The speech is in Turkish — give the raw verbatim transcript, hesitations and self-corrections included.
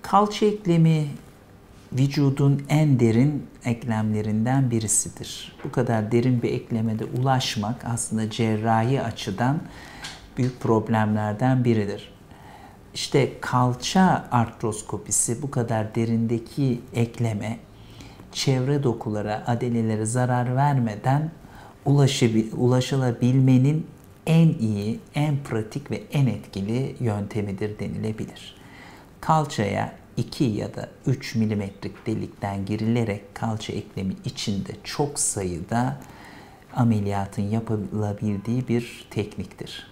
Kalça eklemi vücudun en derin eklemlerinden birisidir. Bu kadar derin bir eklemede ulaşmak aslında cerrahi açıdan büyük problemlerden biridir. İşte kalça artroskopisi bu kadar derindeki ekleme çevre dokulara, adelelere zarar vermeden ulaşılabilmenin en iyi, en pratik ve en etkili yöntemidir denilebilir. Kalçaya iki ya da üç milimetrelik delikten girilerek kalça eklemi içinde çok sayıda ameliyatın yapılabildiği bir tekniktir.